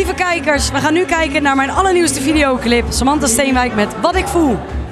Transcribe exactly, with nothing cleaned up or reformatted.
Lieve kijkers, we gaan nu kijken naar mijn allernieuwste videoclip. Samantha Steenwijk met Wat ik voel.